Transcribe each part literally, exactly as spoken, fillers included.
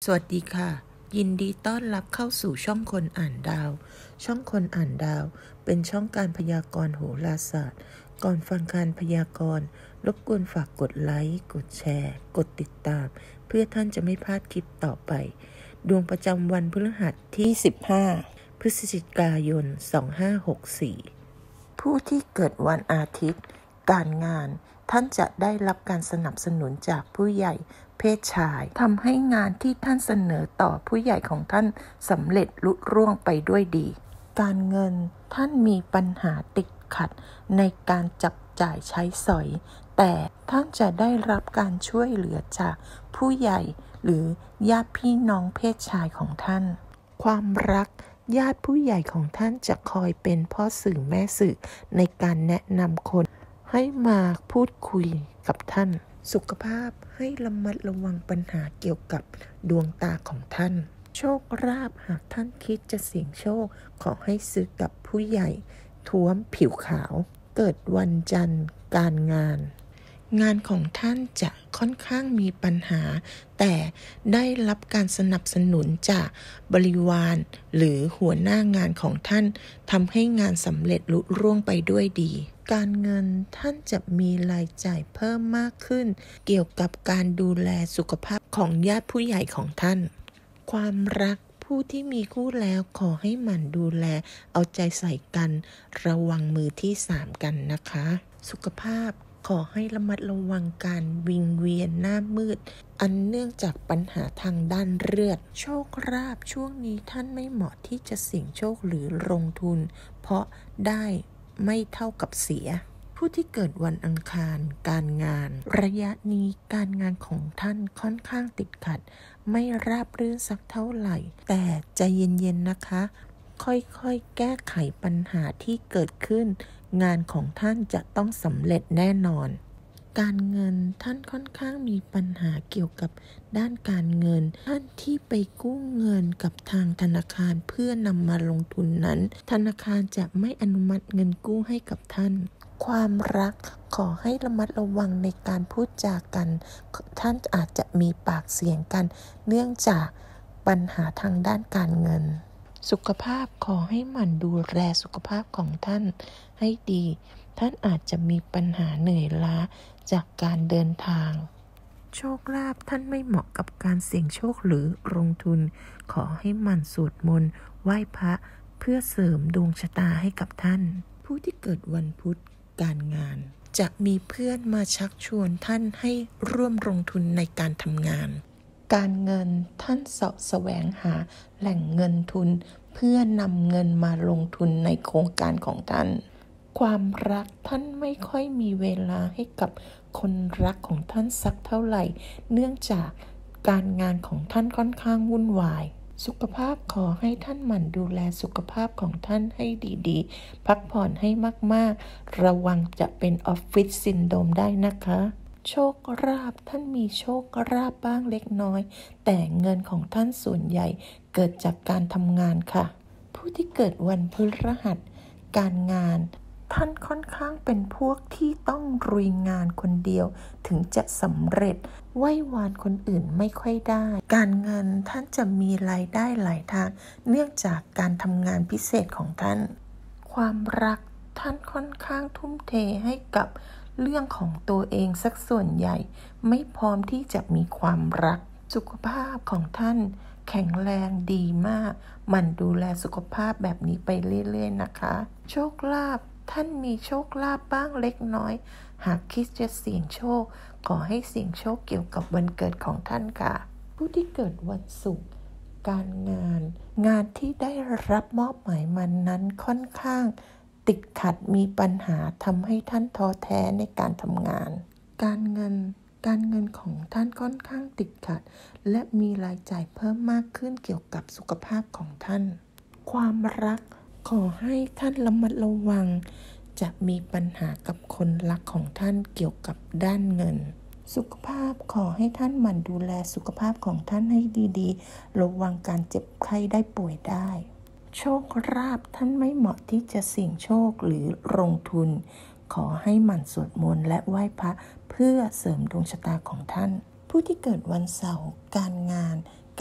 สวัสดีค่ะยินดีต้อนรับเข้าสู่ช่องคนอ่านดาวช่องคนอ่านดาวเป็นช่องการพยากรณ์โหราศาสตร์ก่อนฟังการพยากรณ์รบกวนฝากกดไลค์กดแชร์กดติดตามเพื่อท่านจะไม่พลาดคลิปต่อไปดวงประจำวันพฤหัสที่สิบห้าพฤศจิกายนสองพันห้าร้อยหกสิบสี่ผู้ที่เกิดวันอาทิตย์การงานท่านจะได้รับการสนับสนุนจากผู้ใหญ่เพศชายทำให้งานที่ท่านเสนอต่อผู้ใหญ่ของท่านสำเร็จลุล่วงไปด้วยดีการเงินท่านมีปัญหาติดขัดในการจับจ่ายใช้สอยแต่ท่านจะได้รับการช่วยเหลือจากผู้ใหญ่หรือญาติพี่น้องเพศชายของท่านความรักญาติผู้ใหญ่ของท่านจะคอยเป็นพ่อสื่อแม่สื่อในการแนะนำคนให้มาพูดคุยกับท่านสุขภาพให้ระมัดระวังปัญหาเกี่ยวกับดวงตาของท่านโชคลาภหากท่านคิดจะเสี่ยงโชคขอให้ซื้อกับผู้ใหญ่ท้วมผิวขาวเกิดวันจันทร์การงานงานของท่านจะค่อนข้างมีปัญหาแต่ได้รับการสนับสนุนจากบริวารหรือหัวหน้างานของท่านทำให้งานสำเร็จลุล่วงไปด้วยดีการเงินท่านจะมีรายจ่ายเพิ่มมากขึ้นเกี่ยวกับการดูแลสุขภาพของญาติผู้ใหญ่ของท่านความรักผู้ที่มีคู่แล้วขอให้หมั่นดูแลเอาใจใส่กันระวังมือที่สามกันนะคะสุขภาพขอให้ระมัดระวังการวิงเวียนหน้ามืดอันเนื่องจากปัญหาทางด้านเลือดโชคลาภช่วงนี้ท่านไม่เหมาะที่จะเสี่ยงโชคหรือลงทุนเพราะได้ไม่เท่ากับเสียผู้ที่เกิดวันอังคารการงานระยะนี้การงานของท่านค่อนข้างติดขัดไม่ราบรื่นสักเท่าไหร่แต่ใจเย็นๆนะคะค่อยๆแก้ไขปัญหาที่เกิดขึ้นงานของท่านจะต้องสำเร็จแน่นอนการเงินท่านค่อนข้างมีปัญหาเกี่ยวกับด้านการเงินท่านที่ไปกู้เงินกับทางธนาคารเพื่อนำมาลงทุนนั้นธนาคารจะไม่อนุมัติเงินกู้ให้กับท่านความรักขอให้ระมัดระวังในการพูดจากันท่านอาจจะมีปากเสียงกันเนื่องจากปัญหาทางด้านการเงินสุขภาพขอให้หมั่นดูแลสุขภาพของท่านให้ดีท่านอาจจะมีปัญหาเหนื่อยล้าจากการเดินทางโชคลาภท่านไม่เหมาะกับการเสี่ยงโชคหรือลงทุนขอให้หมั่นสวดมนต์ไหว้พระเพื่อเสริมดวงชะตาให้กับท่านผู้ที่เกิดวันพุธการงานจะมีเพื่อนมาชักชวนท่านให้ร่วมลงทุนในการทำงานการเงินท่านเสาะแสวงหาแหล่งเงินทุนเพื่อนำเงินมาลงทุนในโครงการของท่านความรักท่านไม่ค่อยมีเวลาให้กับคนรักของท่านสักเท่าไหร่เนื่องจากการงานของท่านค่อนข้างวุ่นวายสุขภาพขอให้ท่านหมั่นดูแลสุขภาพของท่านให้ดีๆพักผ่อนให้มากๆระวังจะเป็นออฟฟิศซินโดรมได้นะคะโชคลาภท่านมีโชคลาภบ้างเล็กน้อยแต่เงินของท่านส่วนใหญ่เกิดจากการทำงานค่ะผู้ที่เกิดวันพฤหัสการงานท่านค่อนข้างเป็นพวกที่ต้องลุยงานคนเดียวถึงจะสำเร็จไหว้วานคนอื่นไม่ค่อยได้การเงินท่านจะมีรายได้หลายทางเนื่องจากการทำงานพิเศษของท่านความรักท่านค่อนข้างทุ่มเทให้กับเรื่องของตัวเองสักส่วนใหญ่ไม่พร้อมที่จะมีความรักสุขภาพของท่านแข็งแรงดีมากหมั่นดูแลสุขภาพแบบนี้ไปเรื่อยๆนะคะโชคลาภท่านมีโชคลาภบ้างเล็กน้อยหากคิดจะเสี่ยงโชคขอให้เสี่ยงโชคเกี่ยวกับวันเกิดของท่านค่ะผู้ที่เกิดวันศุกร์การงานงานที่ได้รับมอบหมายมานั้นค่อนข้างติดขัดมีปัญหาทำให้ท่านท้อแท้ในการทำงานการเงินการเงินของท่านค่อนข้างติดขัดและมีรายจ่ายเพิ่มมากขึ้นเกี่ยวกับสุขภาพของท่านความรักขอให้ท่านระมัดระวังจะมีปัญหากับคนรักของท่านเกี่ยวกับด้านเงินสุขภาพขอให้ท่านหมั่นดูแลสุขภาพของท่านให้ดีๆระวังการเจ็บไข้ได้ป่วยได้โชคลาภท่านไม่เหมาะที่จะเสี่ยงโชคหรือลงทุนขอให้หมั่นสวดมนต์และไหว้พระเพื่อเสริมดวงชะตาของท่านผู้ที่เกิดวันเสาร์การงาน การ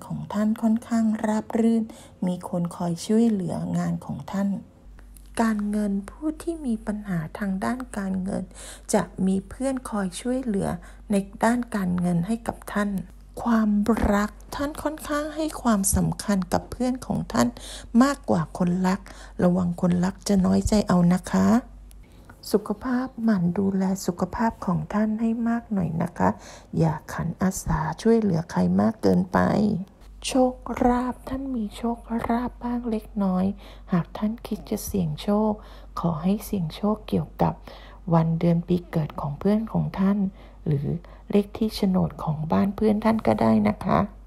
ของท่านค่อนข้างราบรื่นมีคนคอยช่วยเหลืองานของท่านการเงินผู้ที่มีปัญหาทางด้านการเงินจะมีเพื่อนคอยช่วยเหลือในด้านการเงินให้กับท่านความรักท่านค่อนข้างให้ความสำคัญกับเพื่อนของท่านมากกว่าคนรักระวังคนรักจะน้อยใจเอานะคะสุขภาพหมั่นดูแลสุขภาพของท่านให้มากหน่อยนะคะอย่าขันอาสาช่วยเหลือใครมากเกินไปโชคลาภท่านมีโชคลาภบ้างเล็กน้อยหากท่านคิดจะเสี่ยงโชคขอให้เสี่ยงโชคเกี่ยวกับวันเดือนปีเกิดของเพื่อนของท่านหรือเลขที่โฉนดของบ้านเพื่อนท่านก็ได้นะคะ